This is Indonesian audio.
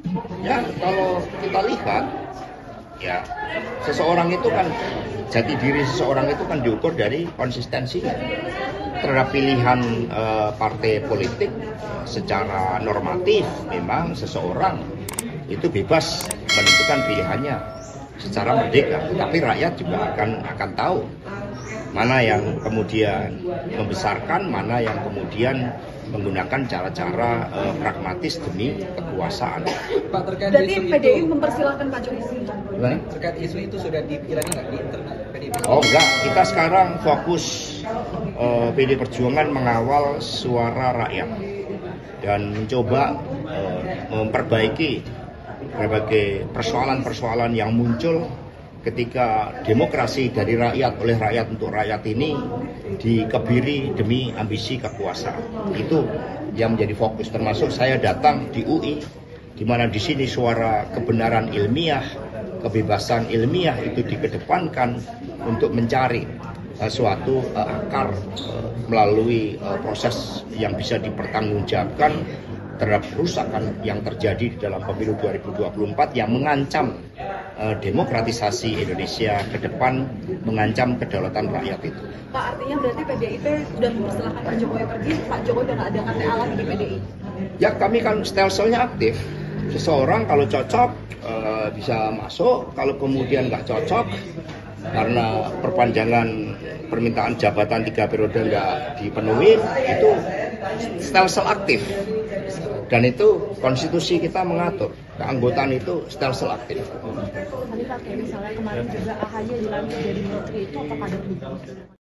Ya, kalau kita lihat, ya seseorang itu kan, jati diri seseorang itu kan diukur dari konsistensinya terhadap pilihan partai politik. Secara normatif memang seseorang itu bebas menentukan pilihannya secara merdeka, tapi rakyat juga akan tahu mana yang kemudian membesarkan, mana yang kemudian menggunakan cara-cara pragmatis demi kekuasaan. Pak, terkait berarti isu PDI itu, mempersilahkan Pak Jokowi. Gimana? terkait isu itu sudah dipilih nggak di internal PDI? Oh enggak, kita sekarang fokus PD Perjuangan mengawal suara rakyat dan mencoba memperbaiki berbagai persoalan-persoalan yang muncul ketika demokrasi dari rakyat oleh rakyat untuk rakyat ini dikebiri demi ambisi kekuasaan. Itu yang menjadi fokus, termasuk saya datang di UI, di mana di sini suara kebenaran ilmiah, kebebasan ilmiah itu dikedepankan untuk mencari suatu akar melalui proses yang bisa dipertanggungjawabkan terhadap kerusakan yang terjadi di dalam pemilu 2024 yang mengancam demokratisasi Indonesia ke depan, mengancam kedaulatan rakyat itu. Pak, artinya berarti PDIP sudah mempersilahkan Pak Jokowi pergi, Pak Jokowi sudah nggak ada KTA lagi di PDI? Ya, kami kan stelsel-nya aktif. Seseorang kalau cocok bisa masuk, kalau kemudian nggak cocok karena perpanjangan permintaan jabatan 3 periode nggak dipenuhi, itu stelsel aktif. Dan itu konstitusi kita mengatur, keanggotaan itu stelsel aktif. Tadi Pak, misalnya kemarin juga AHY dilantik jadi menteri, itu apa kader